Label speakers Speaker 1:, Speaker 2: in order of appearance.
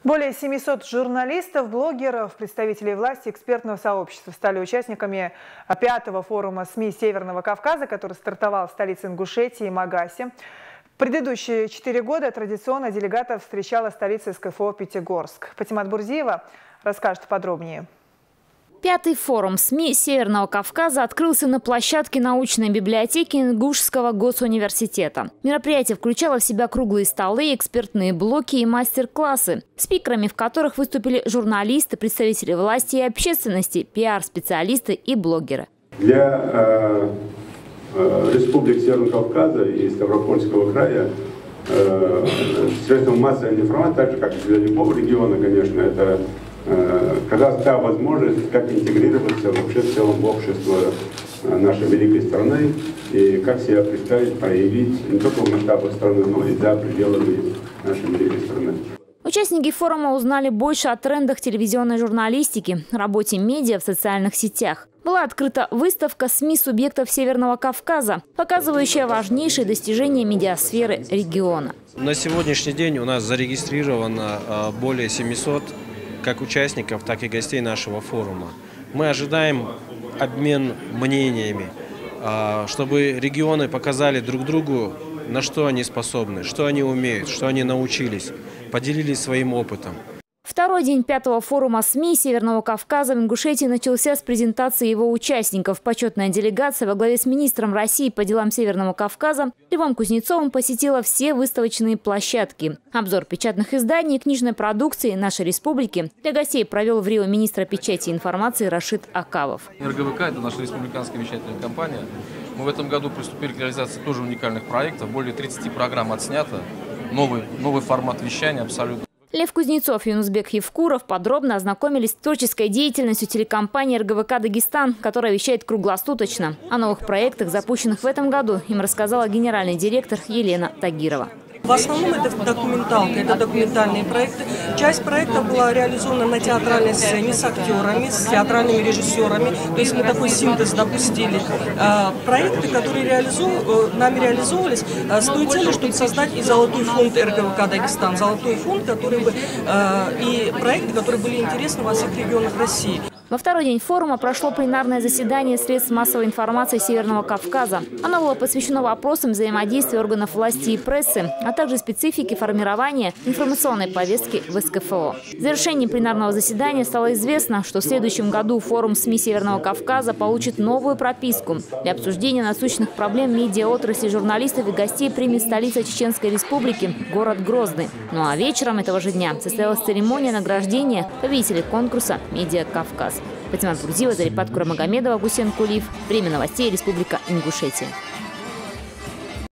Speaker 1: Более 700 журналистов, блогеров, представителей власти, экспертного сообщества стали участниками 5-го форума СМИ Северного Кавказа, который стартовал в столице Ингушетии Магасе. В предыдущие 4 года традиционно делегатов встречала столица СКФО Пятигорск. Патимат Бурзиева расскажет подробнее.
Speaker 2: 5-й форум СМИ Северного Кавказа открылся на площадке научной библиотеки Ингушского госуниверситета. Мероприятие включало в себя круглые столы, экспертные блоки и мастер-классы, спикерами в которых выступили журналисты, представители власти и общественности, пиар-специалисты и блогеры.
Speaker 3: Для республик Северного Кавказа и Ставропольского края средством массовой информации, так же как и для любого региона, конечно, это как раз та возможность, как интегрироваться вообще в целом общество нашей великой страны и как себя представить, проявить не только в масштабах страны, но и за пределами нашей великой страны.
Speaker 2: Участники форума узнали больше о трендах телевизионной журналистики, работе медиа в социальных сетях. Была открыта выставка СМИ субъектов Северного Кавказа, показывающая важнейшие достижения медиасферы региона.
Speaker 4: На сегодняшний день у нас зарегистрировано более 700 как участников, так и гостей нашего форума. Мы ожидаем обмен мнениями, чтобы регионы показали друг другу, на что они способны, что они умеют, что они научились, поделились своим опытом.
Speaker 2: Второй день 5-го форума СМИ Северного Кавказа в Ингушетии начался с презентации его участников. Почетная делегация во главе с министром России по делам Северного Кавказа Львом Кузнецовым посетила все выставочные площадки. Обзор печатных изданий и книжной продукции нашей республики для гостей провел в Рио министр печати и информации Рашид Акавов.
Speaker 5: РГВК – это наша республиканская вещательная компания. Мы в этом году приступили к реализации тоже уникальных проектов. Более 30 программ отснято. Новый формат вещания абсолютно.
Speaker 2: Лев Кузнецов и Юнусбек Евкуров подробно ознакомились с творческой деятельностью телекомпании РГВК «Дагестан», которая вещает круглосуточно. О новых проектах, запущенных в этом году, им рассказала генеральный директор Елена Тагирова.
Speaker 6: В основном это документалка, это документальные проекты. Часть проекта была реализована на театральной сцене с актерами, с театральными режиссерами. То есть мы такой синтез допустили. Проекты, которые нами реализовывались, с той целью, чтобы создать и золотой фонд РГВК «Дагестан». Золотой фонд, который бы, и проекты, которые были интересны во всех регионах России.
Speaker 2: Во второй день форума прошло пленарное заседание средств массовой информации Северного Кавказа. Оно было посвящено вопросам взаимодействия органов власти и прессы, а также специфике формирования информационной повестки в СКФО. В завершении пленарного заседания стало известно, что в следующем году форум СМИ Северного Кавказа получит новую прописку. Для обсуждения насущных проблем медиаотрасли журналистов и гостей примет столица Чеченской Республики, город Грозный. Ну а вечером этого же дня состоялась церемония награждения победителей конкурса «Медиа Кавказ». Патимат Бурзиева, Зарипат Курамагомедова, Гусен Кулиев. Время новостей. Республика Ингушетия.